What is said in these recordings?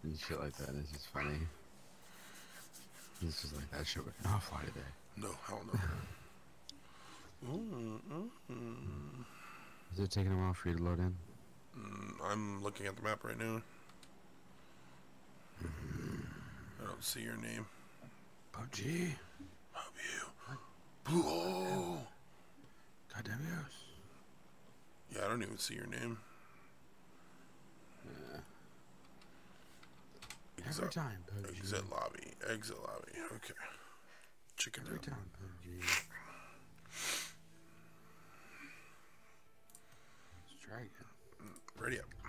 and shit like that. It's just funny. It's just like that shit would not fly today. No, hell no. Is it taking a while for you to load in? I'm looking at the map right now. I don't see your name. PUBG. Love you. Blue. Goddamn yes. Yeah, I don't even see your name. Yeah. Every time, PUBG. Exit lobby. Exit lobby. Okay. Chicken Every down. time, PUBG. Let's try again. Ready up.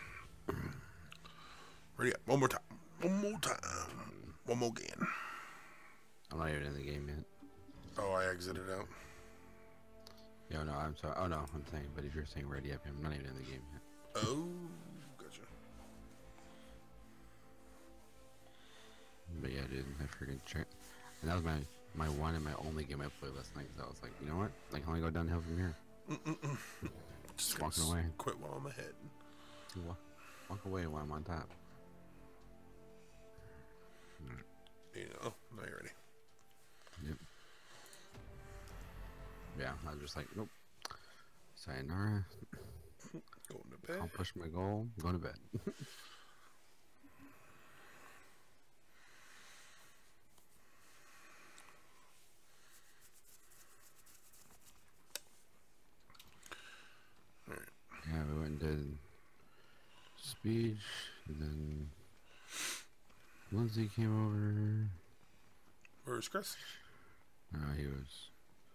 Ready up. One more time. One more time. One more again. I'm not even in the game yet. Oh, I exited out. Yo, no, I'm sorry. Oh, no, I'm saying, but if you're saying ready up, I'm not even in the game yet. Oh, gotcha. But yeah, dude, I freaking check. And that was my one and my only game I played last night. So I was like, you know what? I can only go downhill from here. Just walking away. Quit while I'm ahead. Walk away while I'm on top. You know, now you're ready. Yep. Yeah, I was just like, nope. Sayonara. Going to bed. I'll push my goal. I'm going to bed. Alright. Yeah, we went and did speech, and then Lindsay came over. Where's Chris? He was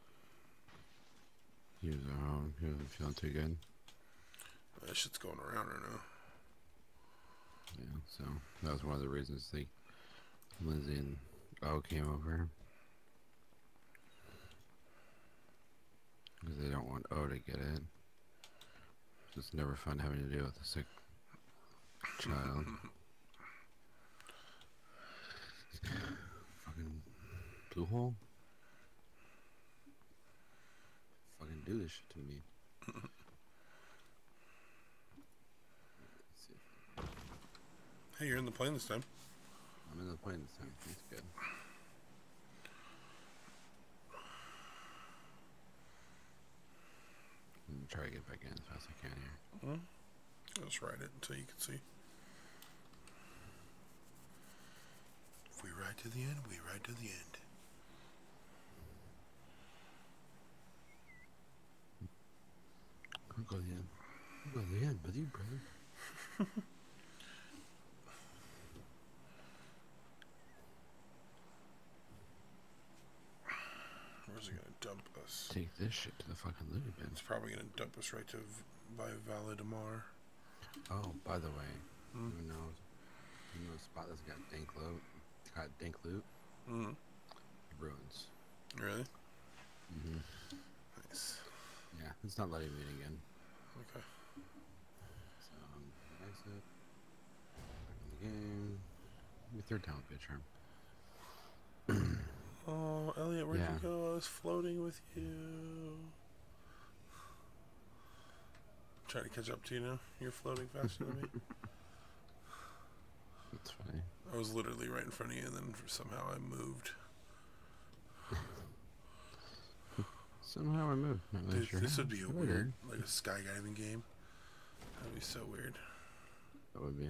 at home. He wasn't feeling too good. That shit's going around right now. Yeah, so that was one of the reasons Lindsay and O came over. Because they don't want O to get it. It's never fun having to deal with a sick child. Fucking blue hole. Fucking do this shit to me. Hey, you're in the plane this time. I'm in the plane this time. That's good. I'm gonna try to get back in as fast as I can here. Let's ride it until you can see. If we ride to the end, we ride to the end. I'll go to the end. I'll go to the end with you, brother. Where's it gonna dump us? Take this shit to the fucking loony bin. It's probably gonna dump us right to by Valedemar. Oh, by the way, you know a spot that's got dank loot? Got dank loot? Ruins. Really? Mm-hmm. Nice. Yeah, it's not letting me in again. Okay. So, exit. Back in the game. Your third time would be a charm. Oh, Elliot, where'd you go? I was floating with you. Trying to catch up to you now. You're floating faster than me. That's funny. I was literally right in front of you, and then somehow I moved. Somehow I moved. Not really Dude, sure this how. would be a weird, like a skydiving game. That'd be so weird. That would be.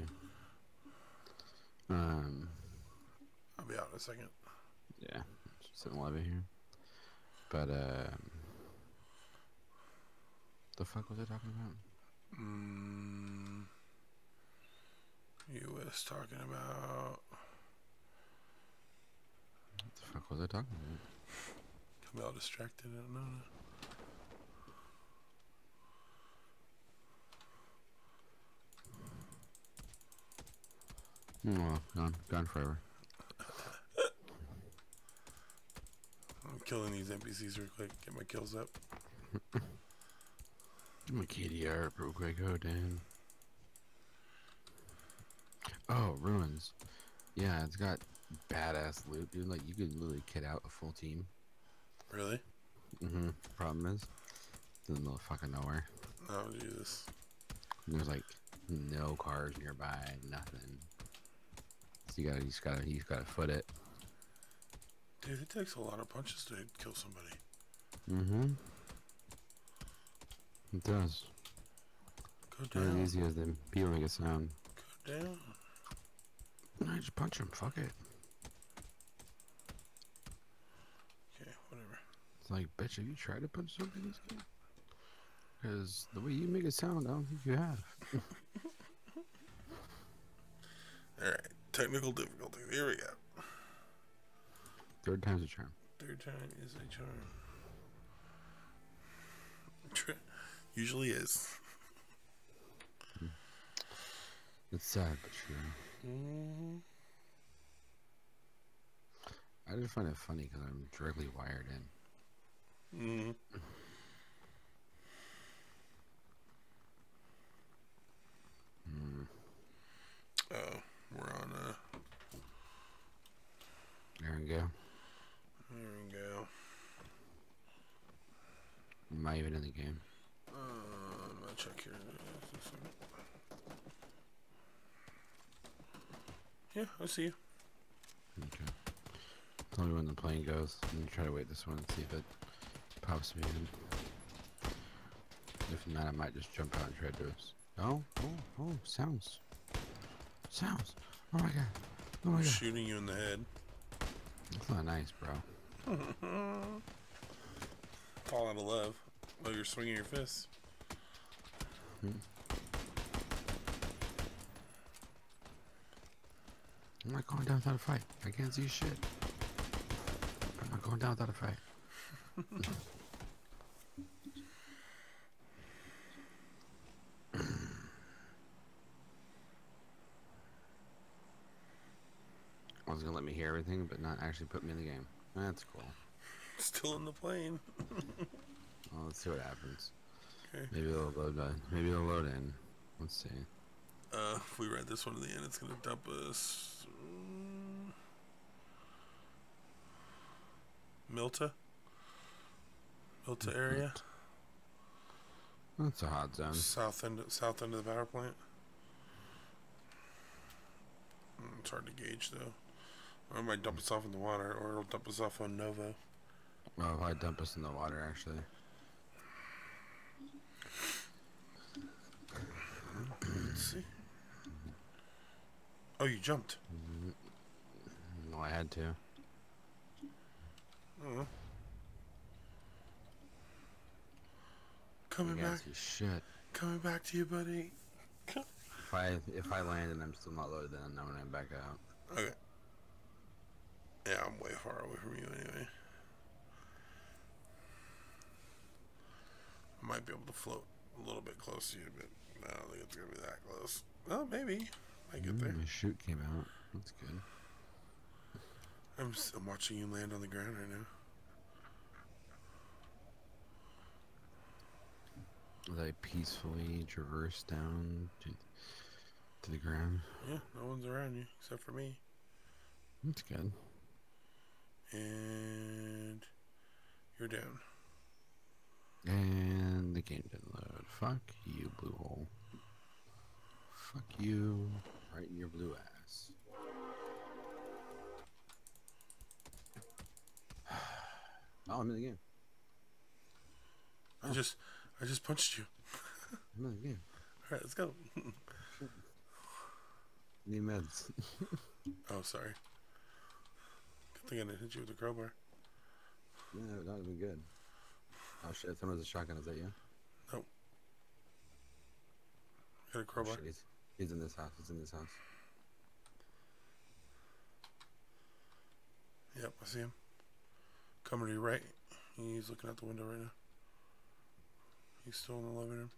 I'll be out in a second. Yeah, just 7-Eleven here. But the fuck was I talking about? You was talking about. What the fuck was I talking about? I'm all distracted. I don't know. Oh, gone forever. I'm killing these NPCs real quick. Get my kills up. I'm a KDR up real quick. Oh, damn. Oh, ruins. Yeah, it's got badass loot, dude. Like, you could literally kit out a full team. Really? Problem is, it's in the middle of fucking nowhere. Oh, Jesus. There's like no cars nearby, nothing. You gotta foot it. Dude, it takes a lot of punches to kill somebody. Mm-hmm. It does. Go down. Not as easy as the people make it sound. Go down. No, just punch him. Fuck it. Okay, whatever. It's like, bitch, have you tried to punch something in this game? Because the way you make it sound, I don't think you have. Alright, technical difficulties. Here we go. Third time's a charm. Third time is a charm. Usually is. It's sad, but true. Mm-hmm. I just find it funny because I'm directly wired in. Mm-hmm. Oh, we're on There we go. There we go. Am I even in the game? I'm gonna check here. Yeah, I see you. Okay. Tell me when the plane goes. And try to wait this one and see if it pops me in. If not, I might just jump out and try to. Oh, sounds. Sounds. Oh my god. Oh my god. Shooting you in the head. That's not nice, bro. Fall out of love while you're swinging your fists. I'm not going down without a fight. I can't see shit. I'm not going down without a fight. I was gonna let me hear everything, but not actually put me in the game. That's cool. Still in the plane. Well, let's see what happens. Okay. Maybe it'll load. Maybe it'll load in. Let's see. If we read this one to the end, it's gonna dump us. Milta area. That's a hot zone. South end of the power plant. It's hard to gauge though. Or it might dump us off in the water, or it'll dump us off on Novo. Well, if I dump us in the water, actually. Let's see. Oh, you jumped. No, I had to. Oh. Coming back. Shit. Coming back to you, buddy. If I land and I'm still not loaded, then I'm gonna back out. Okay. Yeah, I'm way far away from you anyway. I might be able to float a little bit close to you, but I don't think it's gonna be that close. Well, maybe. I get there. My chute came out. That's good. I'm watching you land on the ground right now. As I peacefully traverse down to the ground. Yeah, no one's around you except for me. That's good. And you're down. And the game didn't load. Fuck you, blue hole. Fuck you, right in your blue ass. Oh, I'm in the game. I just punched you. I'm in the game. All right, let's go. Need meds. Oh, sorry. Good thing I didn't hit you with the crowbar. Yeah, that would have been good. Oh shit, someone's a shotgun. Is that you? Nope. Got a crowbar. Oh, shit, he's in this house. He's in this house. Yep, I see him. Coming to your right. He's looking out the window right now. He's still in the living room.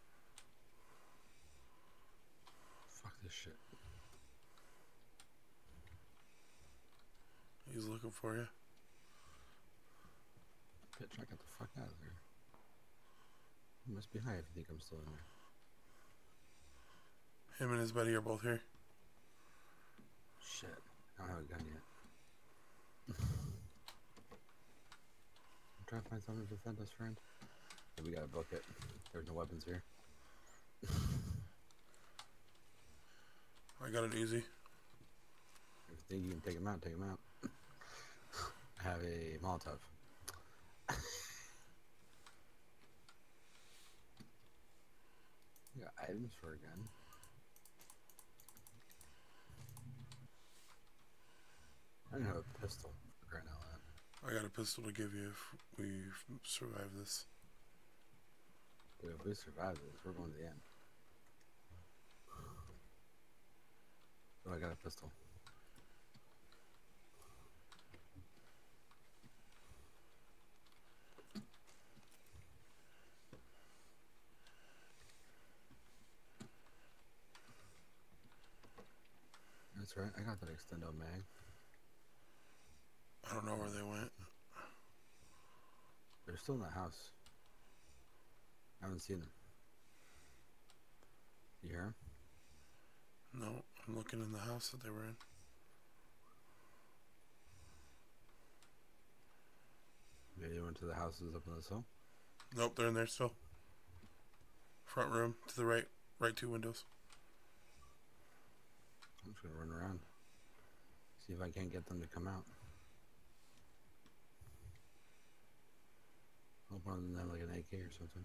Fuck this shit. He's looking for you. Bitch, I got the fuck out of there. You must be high if you think I'm still in there. Him and his buddy are both here. Shit. I don't have a gun yet. I'm trying to find someone to defend us, friend. Yeah, we gotta book it. There's no weapons here. I got it easy. If you think you can take him out, take him out. I have a Molotov. You got items for a gun. I don't have a pistol for crying out loud. I got a pistol to give you if we survive this. Dude, if we survive this, we're going to the end. Oh, I got a pistol. That's right, I got that extendo mag. I don't know where they went. They're still in the house. I haven't seen them. You hear them? No, I'm looking in the house that they were in. Maybe they went to the houses up on this hill. Nope, they're in there still. Front room to the right. Right 2 windows. I'm just gonna run around. See if I can't get them to come out. Hope one of them have like an AK or something.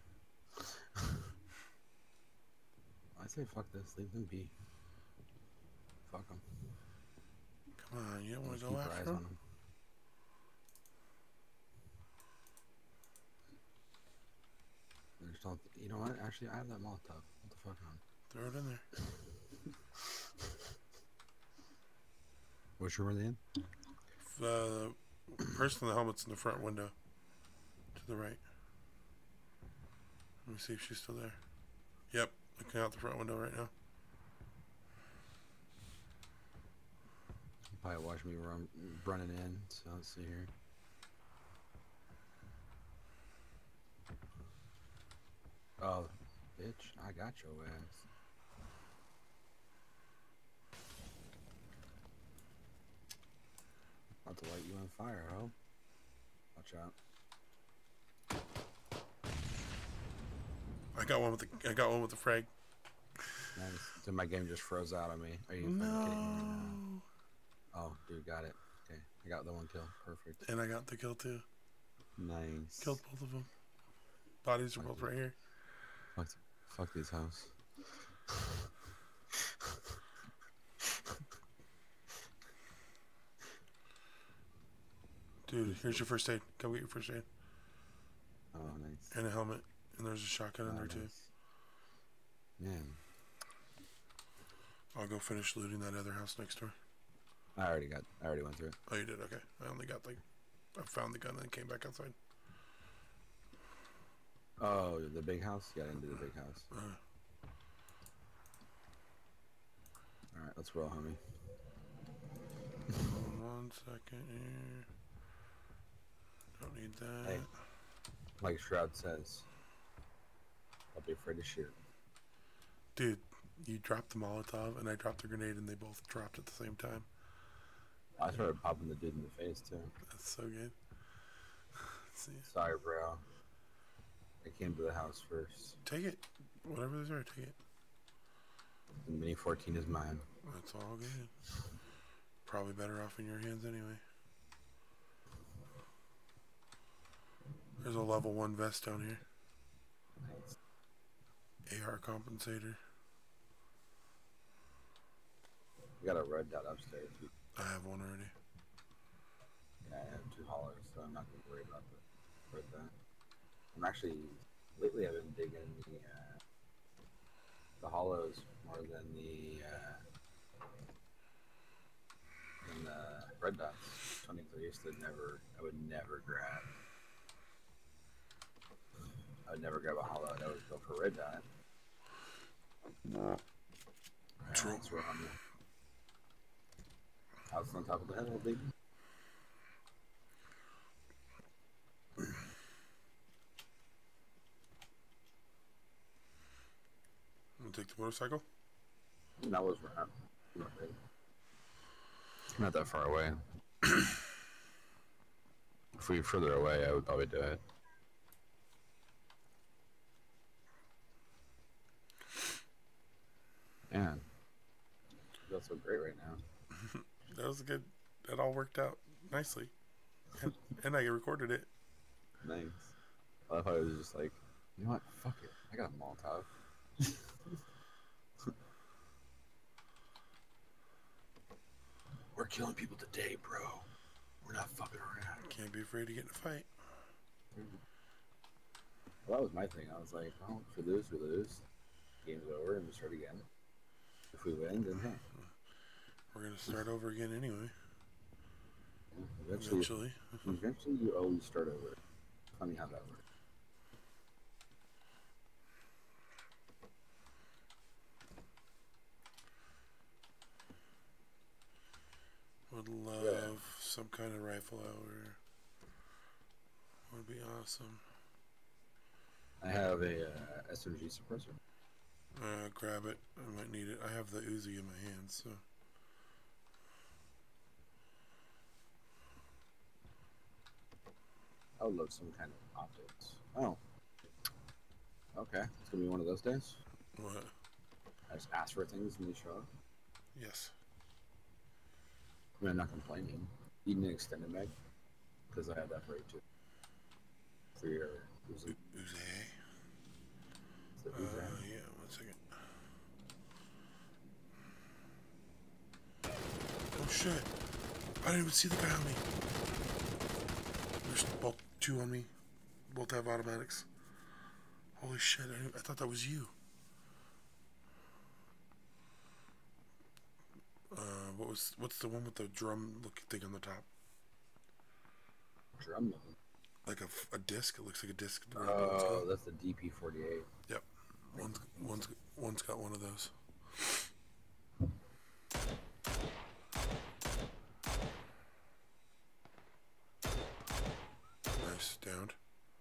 I say fuck this, leave them be. Fuck them. Come on, you don't want to go after them? Just don't, you know what? Actually, I have that Molotov. What the fuck on? Throw it in there. Which room are they in? The person in the helmet's in the front window. To the right. Let me see if she's still there. Yep, looking out the front window right now. You probably watch me running in, so let's see here. Oh, bitch, I got your ass. About to light you on fire, ho. Watch out. I got one with the frag. Nice. So my game just froze out on me. Are you fucking kidding me right now? Oh, dude, got it. Okay, I got the one kill. Perfect. And I got the kill too. Nice. Killed both of them. Bodies are both right here. Fuck these house. Dude, here's your first aid. Come get your first aid. Oh, nice. And a helmet. And there's a shotgun in there too. Man. I'll go finish looting that other house next door. I already went through it. Oh, you did? Okay. I only got I found the gun and came back outside. Oh, the big house? Yeah, into the big house. Alright, let's roll, homie. Hold on 1 second here. Don't need that. Hey, like Shroud says, don't be afraid to shoot. Dude, you dropped the Molotov and I dropped the grenade and they both dropped at the same time. I started popping the dude in the face, too. That's so good. See. Sorry, bro. I came to the house first. Take it. Whatever's there, take it. The Mini 14 is mine. That's all good. Probably better off in your hands anyway. There's a level 1 vest down here. Nice. AR compensator. We got a red dot upstairs. I have one already. Yeah, I have 2 haulers, so I'm not going to worry about that. I'm actually, lately I've been digging the hollows more than the red dots. Funny, I would never grab a hollow. I would go for red dot. True. That's where I'm house on top of the hill, baby. I'm gonna take the motorcycle. That was not that far away. If we were further away, I would probably do it. Man, you feel so great right now. That was good. That all worked out nicely. And I recorded it. Nice. I thought it was just like, you know what? Fuck it. I got a Molotov. We're killing people today, bro. We're not fucking around. Can't be afraid to get in a fight. Well, that was my thing. I was like, well, if we lose, we lose. Game's over, and we start again. If we win, then hey. We're gonna start over again anyway. Eventually, you always start over. Funny how that works. Would love some kind of rifle hour. Would be awesome. I have a SMG suppressor. Grab it. I might need it. I have the Uzi in my hands, so. I would love some kind of optics. Oh. Okay. It's gonna be one of those days. What? I just ask for things and they show up. Yes. I mean, I'm not complaining. You need an extended mag? Because I had that for you too. For your Uzi. Uzi. Yeah, 1 second. Oh shit! I didn't even see the guy on me. There's both two on me. Both have automatics. Holy shit! I thought that was you. What's the one with the drum looking thing on the top? Drum? Like a disc. It looks like a disc. Oh, that's the DP-48. Yep. One's got one of those. Nice, downed.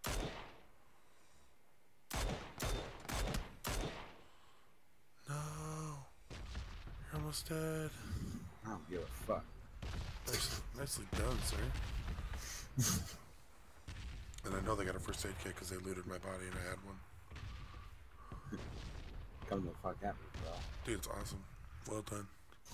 No, you're almost dead. I don't give a fuck. Nicely done, sir. And I know they got a first aid kit because they looted my body and I had one. Come the fuck at me, bro. Dude, it's awesome. Well done.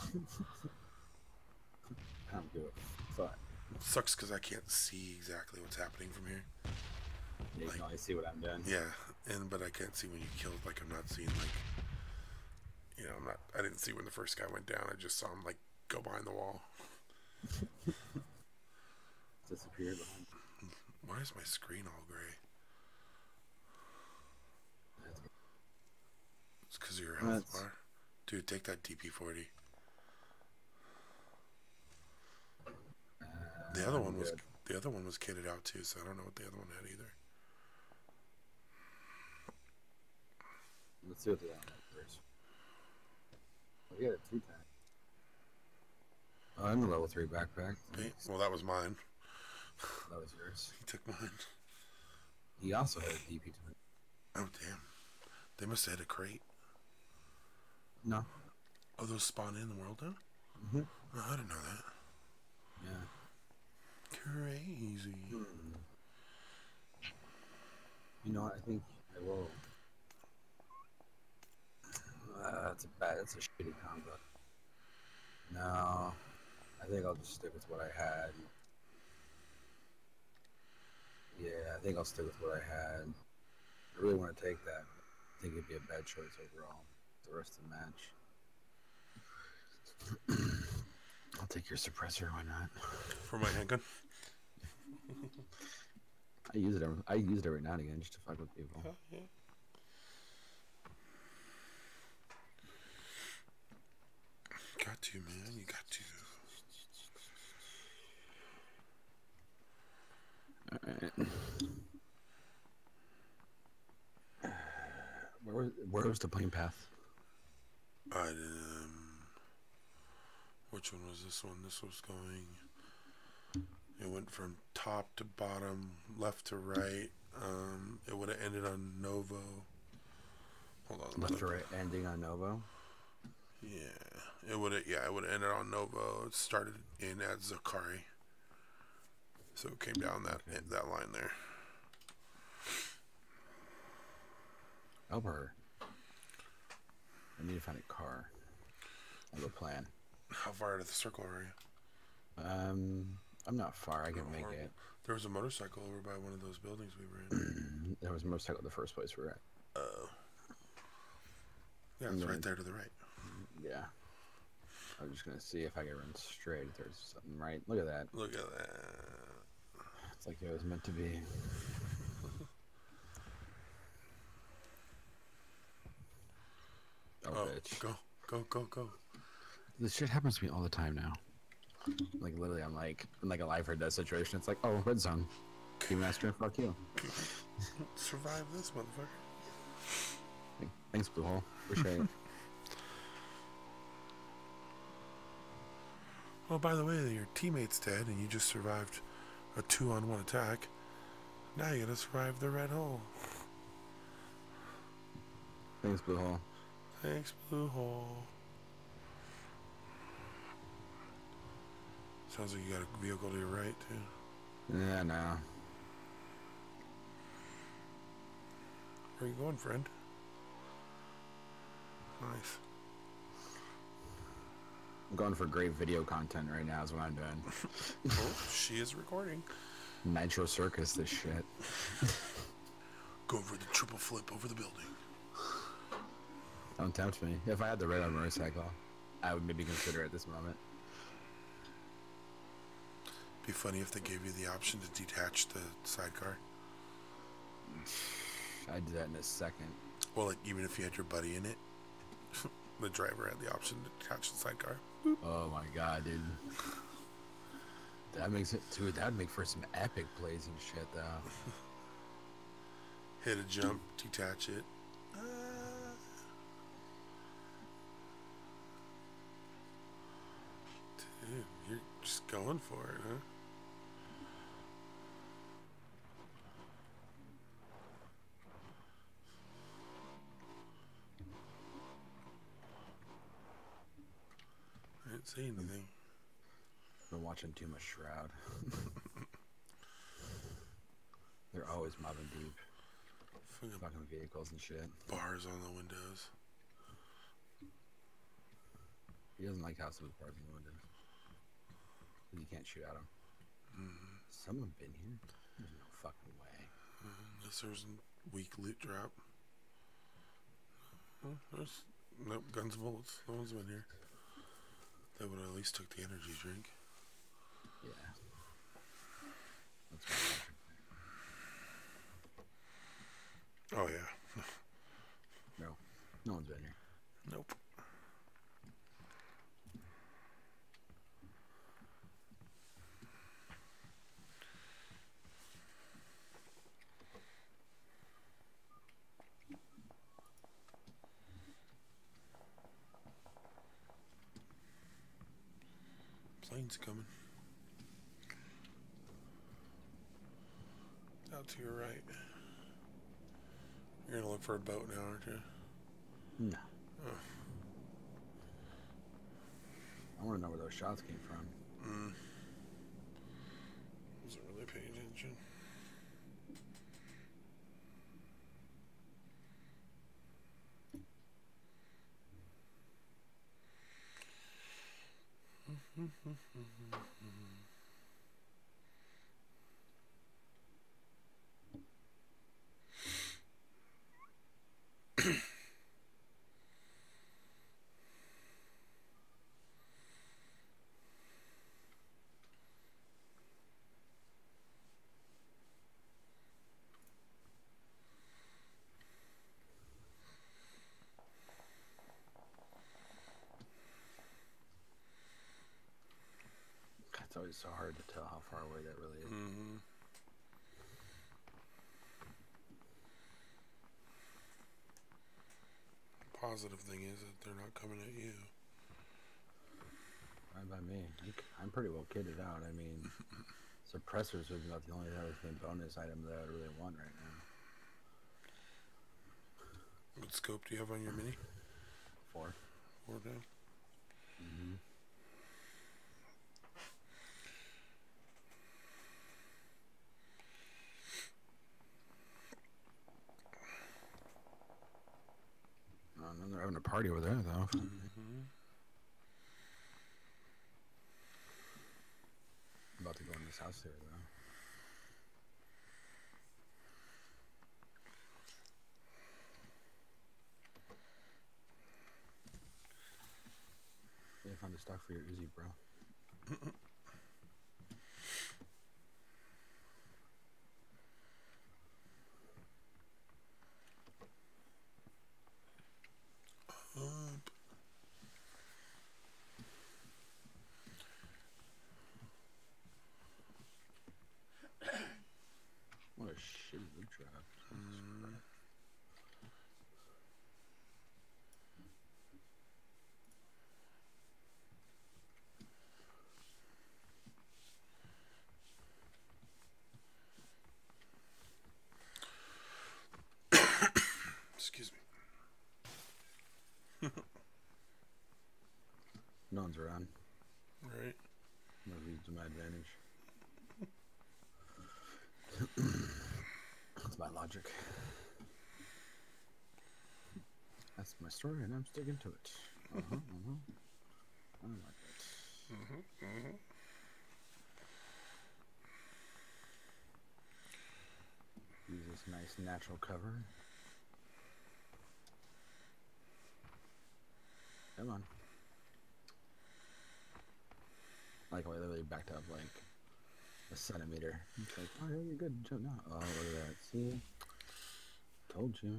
I don't give a fuck. It sucks because I can't see exactly what's happening from here. Yeah, you can only see what I'm doing. Yeah, but I can't see when you killed. Like, I'm not seeing, like, you know, I didn't see when the first guy went down. I just saw him, like, go behind the wall. Disappear behind. Why is my screen all gray? It's because of your health bar. Dude, take that DP-40. The other one was kitted out too, so I don't know what the other one had either. Let's see what the other one first. We got a 2 tank. Oh, I'm a level 3 backpack. Hey, well, that was mine. That was yours. He took mine. He also had a DP-20. Oh, damn. They must have had a crate. No. Oh, those spawn in the world now? Mm-hmm. Oh, I didn't know that. Yeah. Crazy. You know what? I think I will. That's a shitty combo. No. I think I'll just stick with what I had. Yeah, I think I'll stick with what I had. I really want to take that. I think it'd be a bad choice overall. The rest of the match. I'll take your suppressor. Why not? For my handgun. I use it every now and again just to fuck with people. Yeah. Got to, man. You got to. Alright. Where was the plane path? Which one was this one? This was going. It went from top to bottom, left to right. It would have ended on Novo. Hold on. Left to right, ending on Novo. Yeah, it would have. Yeah, it would have ended on Novo. It started in at Zakari. So it came down that line there. Over. I need to find a car. I have a plan. How far out of the circle are you? I'm not far. I can make horrible. it. There was a motorcycle over by one of those buildings we were in. There was a motorcycle at the first place we were at. Yeah, it's right there to the right. Yeah. I'm just gonna see if I can run straight. If there's something right. Look at that. Look at that. It's like it was meant to be. Oh, bitch. Go. This shit happens to me all the time now. Like, literally, I'm like, in like a life or death situation. It's like, oh, red zone. Keymaster, fuck you. Survive this, motherfucker. Thanks, Blue Hole. Appreciate it. Oh, by the way, your teammate's dead and you just survived a 2-on-1 attack. Now you gotta survive the red hole. Thanks, Blue Hole. Thanks, Blue Hole. Sounds like you got a vehicle to your right, too. Yeah, no. Where are you going, friend? Nice. I'm going for great video content right now is what I'm doing. Oh, she is recording. Nitro Circus, this shit. Go for the triple flip over the building. Don't tempt me. If I had the red on motorcycle, I would maybe consider it at this moment. Be funny if they gave you the option to detach the sidecar. I'd do that in a second. Well, like, even if you had your buddy in it, the driver had the option to detach the sidecar. Oh my god, dude. That makes it, dude, that'd make for some epic plays and shit, though. Hit a jump, detach it. Dude, you're just going for it, huh? I didn't say anything. Been watching too much Shroud. They're always mobbing deep. Fucking vehicles and shit. Bars on the windows. He doesn't like houses with bars in the windows. You can't shoot at them. Someone been here? There's no fucking way. Unless there's a weak loot drop. There's nope, guns and bullets. No one's been here. They would have at least took the energy drink. Yeah. That's what Oh yeah. no one's been here. Nope. Plane's coming. Out to your right. You're gonna look for a boat now, aren't you? No. Oh. I want to know where those shots came from. Wasn't really paying attention. It's always so hard to tell how far away that really is. Positive thing is that they're not coming at you. Fine by me. I'm pretty well kitted out. I mean, suppressors would be about the only other thing bonus item that I really want right now. What scope do you have on your mini? 4. 4 down. They're having a party over there, though. nice house here, though. Yeah, find the stock for your Uzi, bro. What a shitty loot drop. Excuse me. No one's around. Right. I'll use to my advantage. That's my logic. That's my story, and I'm sticking to it. I like it. Use this nice natural cover. Come on. Like, I literally backed up like a centimeter. It's like, oh, you're good. Jump now. Oh, look at that. See? Told you.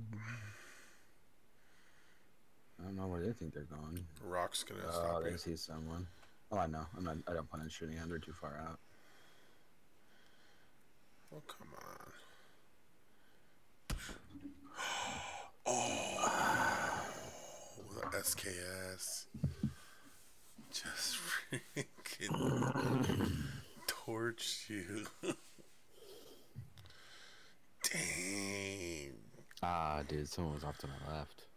I don't know where they think they're going. Rock's gonna Oh, stop they you. see someone. Oh, I know. I don't plan on shooting him. They're too far out. Oh, come on. Oh, the SKS. Just freaking torched you. Dang. Ah, dude, someone was off to my left.